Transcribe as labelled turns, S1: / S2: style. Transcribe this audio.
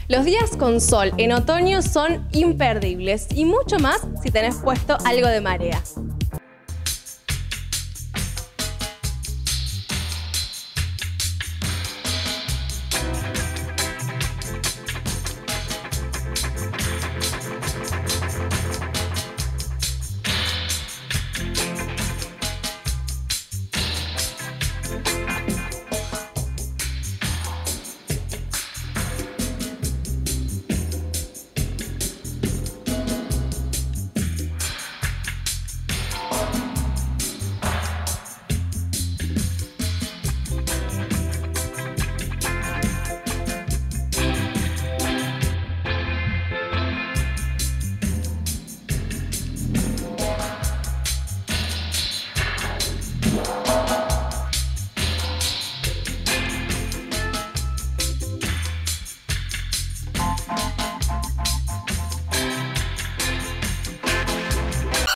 S1: Los días con sol en otoño son imperdibles y mucho más si tenés puesto algo de marea.